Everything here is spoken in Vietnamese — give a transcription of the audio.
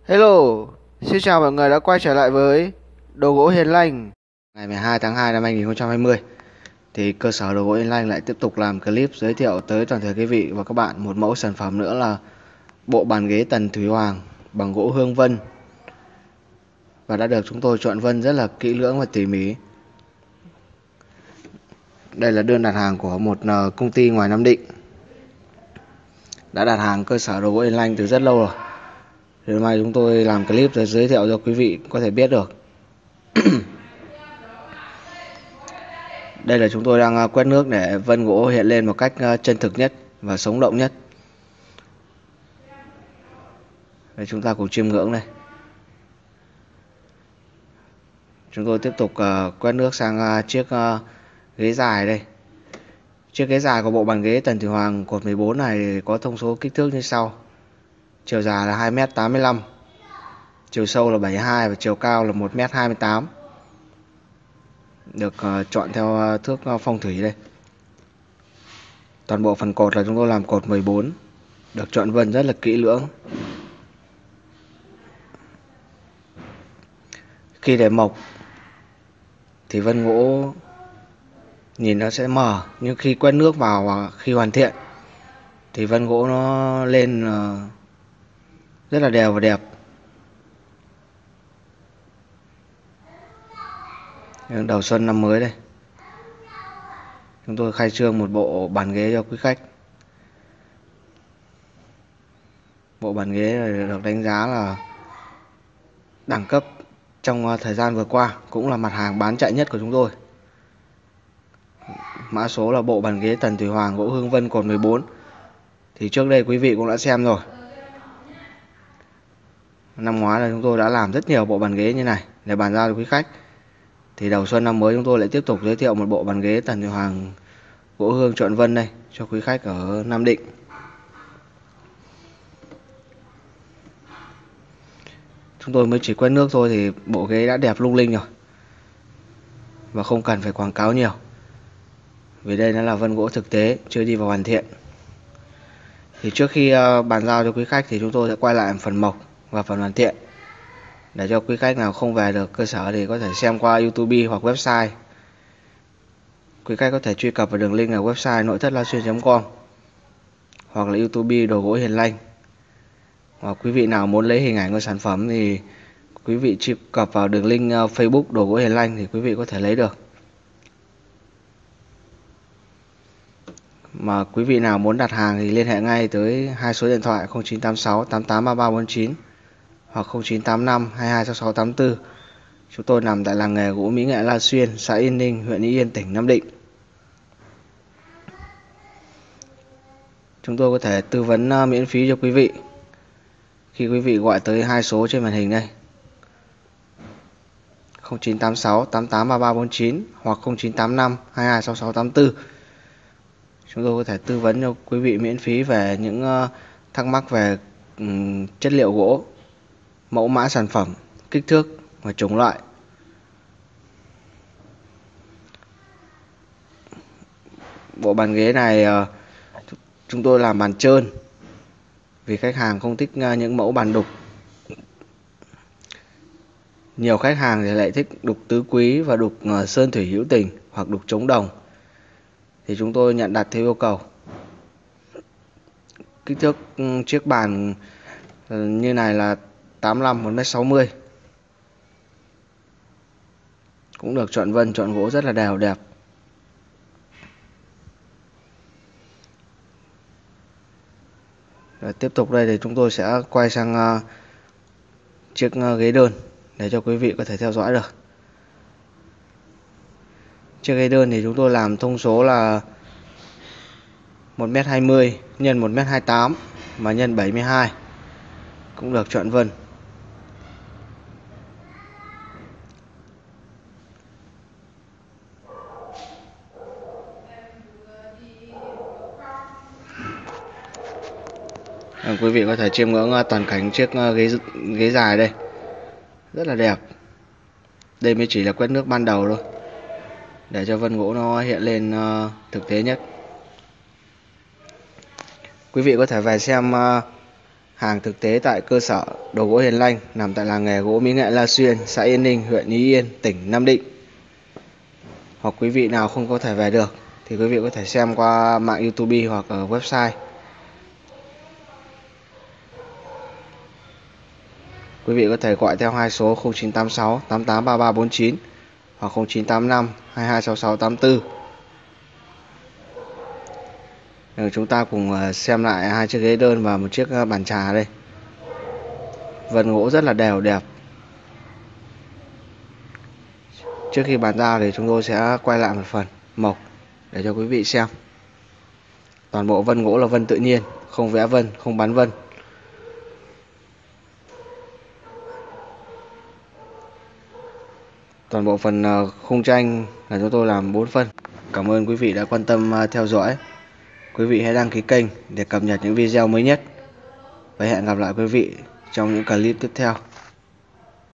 Hello, xin chào mọi người đã quay trở lại với Đồ gỗ Hiền Lành. Ngày 12 tháng 2 năm 2020 thì cơ sở Đồ gỗ Hiền Lành lại tiếp tục làm clip giới thiệu tới toàn thể quý vị và các bạn một mẫu sản phẩm nữa là bộ bàn ghế Tần Thủy Hoàng bằng gỗ hương vân, và đã được chúng tôi chọn vân rất là kỹ lưỡng và tỉ mỉ. Đây là đơn đặt hàng của một công ty ngoài Nam Định, đã đặt hàng cơ sở Đồ gỗ Hiền Lành từ rất lâu rồi. Thì hôm nay chúng tôi làm clip để giới thiệu cho quý vị có thể biết được. Đây là chúng tôi đang quét nước để vân gỗ hiện lên một cách chân thực nhất và sống động nhất. Đây, chúng ta cùng chiêm ngưỡng đây. Chúng tôi tiếp tục quét nước sang chiếc ghế dài đây. Chiếc ghế dài của bộ bàn ghế Tần Thủy Hoàng cột 14 này có thông số kích thước như sau. Chiều dài là 2m85, chiều sâu là 72 và chiều cao là 1m28. Được chọn theo thước phong thủy đây. Toàn bộ phần cột là chúng tôi làm cột 14, được chọn vân rất là kỹ lưỡng. Khi để mộc thì vân gỗ nhìn nó sẽ mờ, nhưng khi quét nước vào và khi hoàn thiện thì vân gỗ nó lên rất là đều và đẹp. Đầu xuân năm mới đây, chúng tôi khai trương một bộ bàn ghế cho quý khách. Bộ bàn ghế này được đánh giá là đẳng cấp trong thời gian vừa qua, cũng là mặt hàng bán chạy nhất của chúng tôi. Mã số là bộ bàn ghế Tần Thủy Hoàng gỗ hương vân cột 14. Thì trước đây quý vị cũng đã xem rồi. Năm ngoái là chúng tôi đã làm rất nhiều bộ bàn ghế như này để bàn giao cho quý khách. Thì đầu xuân năm mới chúng tôi lại tiếp tục giới thiệu một bộ bàn ghế Tần Thủy Hoàng gỗ hương chọn vân đây cho quý khách ở Nam Định. Chúng tôi mới chỉ quét nước thôi thì bộ ghế đã đẹp lung linh rồi, và không cần phải quảng cáo nhiều, vì đây nó là vân gỗ thực tế, chưa đi vào hoàn thiện. Thì trước khi bàn giao cho quý khách thì chúng tôi sẽ quay lại phần mộc và phần hoàn thiện, để cho quý khách nào không về được cơ sở thì có thể xem qua YouTube hoặc website. Quý khách có thể truy cập vào đường link ở website nội thất la xuyên.com hoặc là YouTube Đồ gỗ Hiền Lành. Hoặc quý vị nào muốn lấy hình ảnh của sản phẩm thì quý vị truy cập vào đường link Facebook Đồ gỗ Hiền Lành thì quý vị có thể lấy được. Mà quý vị nào muốn đặt hàng thì liên hệ ngay tới hai số điện thoại 0986 883349 hoặc 0985 226684. Chúng tôi nằm tại làng nghề gỗ Mỹ Nghệ La Xuyên, xã Yên Ninh, huyện Ý Yên, tỉnh Nam Định. Chúng tôi có thể tư vấn miễn phí cho quý vị khi quý vị gọi tới hai số trên màn hình đây: 0986 883349 hoặc 0985 226684. Chúng tôi có thể tư vấn cho quý vị miễn phí về những thắc mắc về chất liệu gỗ, mẫu mã sản phẩm, kích thước và chủng loại. Bộ bàn ghế này chúng tôi làm bàn trơn, vì khách hàng không thích những mẫu bàn đục. Nhiều khách hàng thì lại thích đục tứ quý và đục sơn thủy hữu tình hoặc đục chống đồng, thì chúng tôi nhận đặt theo yêu cầu. Kích thước chiếc bàn như này là 85 1m60, cũng được chọn vân chọn gỗ rất là đều đẹp. Rồi tiếp tục đây thì chúng tôi sẽ quay sang chiếc ghế đơn để cho quý vị có thể theo dõi được. Chiếc ghế đơn thì chúng tôi làm thông số là 1m20 x 1m28 và x 72, cũng được chọn vân. Quý vị có thể chiêm ngưỡng toàn cảnh chiếc ghế dài đây, rất là đẹp. Đây mới chỉ là quét nước ban đầu thôi, để cho vân gỗ nó hiện lên thực tế nhất. Quý vị có thể về xem Hàng thực tế tại cơ sở đồ gỗ Hiền Lanh nằm tại làng nghề gỗ Mỹ Nghệ La Xuyên, xã Yên Ninh, huyện Ý Yên, tỉnh Nam Định. Hoặc quý vị nào không có thể về được thì quý vị có thể xem qua mạng YouTube hoặc ở website. Quý vị có thể gọi theo hai số 0986 883349 hoặc 0985 226684. Chúng ta cùng xem lại hai chiếc ghế đơn và một chiếc bàn trà đây. Vân gỗ rất là đều đẹp. Trước khi bàn giao thì chúng tôi sẽ quay lại một phần mộc để cho quý vị xem. Toàn bộ vân gỗ là vân tự nhiên, không vẽ vân, không bắn vân. Toàn bộ phần khung tranh là chúng tôi làm 4 phân. Cảm ơn quý vị đã quan tâm theo dõi. Quý vị hãy đăng ký kênh để cập nhật những video mới nhất. Và hẹn gặp lại quý vị trong những clip tiếp theo.